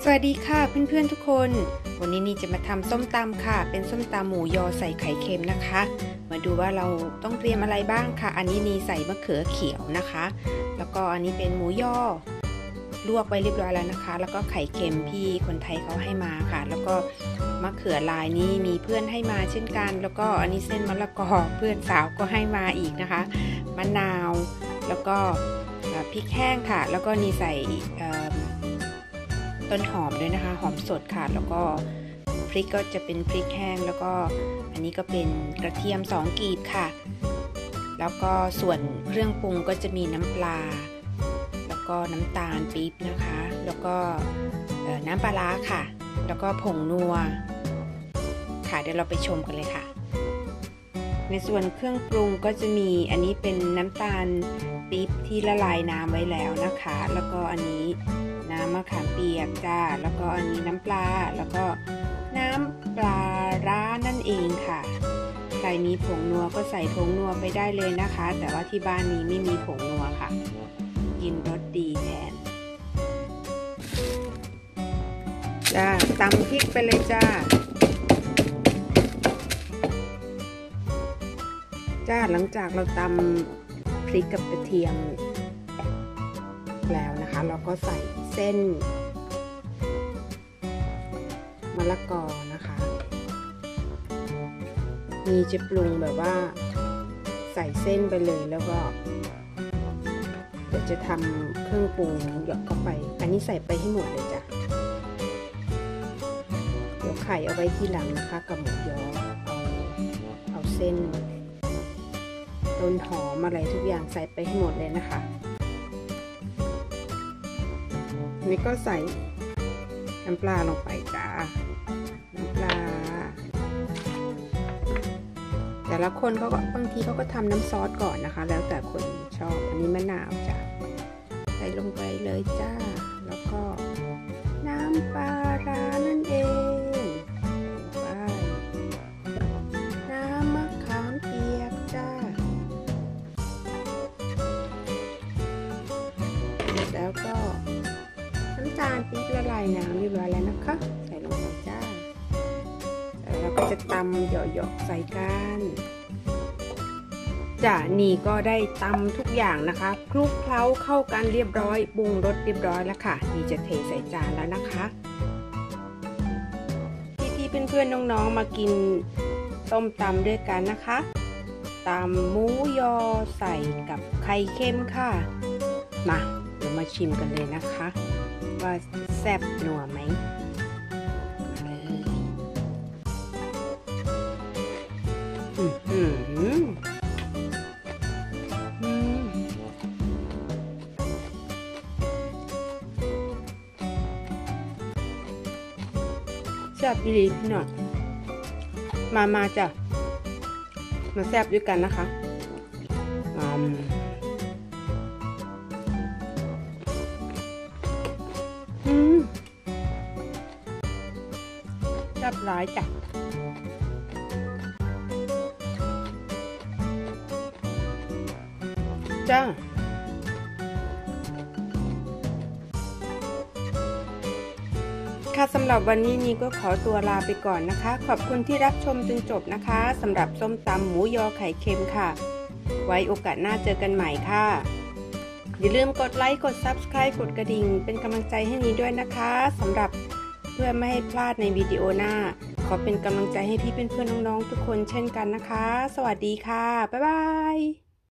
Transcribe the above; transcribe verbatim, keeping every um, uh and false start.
สวัสดีค่ะเพื่อนๆทุกคนวันนี้นี่จะมาทำส้มตำค่ะเป็นส้มตำหมูยอใส่ไข่เค็มนะคะมาดูว่าเราต้องเตรียมอะไรบ้างค่ะอันนี้นี่ใส่มะเขือเขียวนะคะแล้วก็อันนี้เป็นหมูยอลวกไว้เรียบร้อยแล้วนะคะแล้วก็ไข่เค็มที่คนไทยเขาให้มาค่ะแล้วก็มะเขือลายนี่มีเพื่อนให้มาเช่นกันแล้วก็อันนี้เส้นมะละกอเพื่อนสาวก็ให้มาอีกนะคะมะนาวแล้วก็พริกแห้งค่ะแล้วก็นี่ใส่ต้นหอมด้วยนะคะหอมสดค่ะแล้วก็พริกก็จะเป็นพริกแห้งแล้วก็อันนี้ก็เป็นกระเทียมสองกีบค่ะแล้วก็ส่วนเครื่องปรุงก็จะมีน้ำปลาแล้วก็น้ำตาลปี๊บนะคะแล้วก็น้ำปลาร้าค่ะแล้วก็ผงนัวค่ะเดี๋ยวเราไปชมกันเลยค่ะในส่วนเครื่องปรุงก็จะมีอันนี้เป็นน้ำตาลปี๊บที่ละลายน้ำไว้แล้วนะคะแล้วก็อันนี้น้ำมะขามเปียกจ้าแล้วก็อันนี้น้ำปลาแล้วก็น้ำปลาร้านั่นเองค่ะใครมีผงนัวก็ใส่ผงนัวไปได้เลยนะคะแต่ว่าที่บ้านนี้ไม่มีผงนัวค่ะกินรสดีแทนจ้าตำพริกไปเลยจ้าจ้าหลังจากเราตำพริกกับกระเทียมแล้วนะคะเราก็ใส่เส้นมะละกอนะคะมีจะปรุงแบบว่าใส่เส้นไปเลยแล้วก็เดี๋ยวจะทำเครื่องปรุงหยอกเข้าไปอันนี้ใส่ไปให้หมดเลยจ้ะเดี๋ยวไข่เอาไว้ทีหลังนะคะกับหมูยอเอาเอาเส้นต้นหอมอะไรทุกอย่างใส่ไปให้หมดเลยนะคะนี่ก็ใส่น้ำปลาลงไปจ้าน้ำปลาแต่ละคนเขาก็บางทีเขาก็ทำน้ำซอสก่อนนะคะแล้วแต่คนชอบอันนี้มะนาวจ้ะใส่ลงไปเลยจ้าแล้วก็น้ำปลาร้านั่นเองไปน้ำมะขามเปียกจ้าแล้วก็น้ำตาลปี๊บละลายน้ำเรียบร้อยแล้วนะคะใส่ลงไปจ้าแล้วเราก็จะตำหยอกๆใส่กันจ้ะนี่ก็ได้ตำทุกอย่างนะคะคลุกเคล้าเข้ากันเรียบร้อยปรุงรสเรียบร้อยแล้วค่ะนี่จะเทใส่จานแล้วนะคะพี่ๆเพื่อนๆน้องๆมากินต้มตำด้วยกันนะคะตำหมูยอใส่กับไข่เค็มค่ะมาเดี๋ยวมาชิมกันเลยนะคะว่าแซ่บหนัวไหมอืมอืมอืมแซ่บดีพี่น้องมามาจ้ะมาแซ่บด้วยกันนะคะอืมอืมแซ่บร้ายจ้ะจ้าค่ะสำหรับวันนี้นี่ก็ขอตัวลาไปก่อนนะคะขอบคุณที่รับชมจนจบนะคะสำหรับส้มตำหมูยอไข่เค็มค่ะไว้โอกาสหน้าเจอกันใหม่ค่ะอย่าลืมกดไลค์กด ซับสไครบ์ กดกระดิ่งเป็นกำลังใจให้นี้ด้วยนะคะสำหรับเพื่อไม่ให้พลาดในวิดีโอหน้าขอเป็นกำลังใจให้พี่เพื่อนๆน้องๆทุกคนเช่นกันนะคะสวัสดีค่ะบ๊ายบาย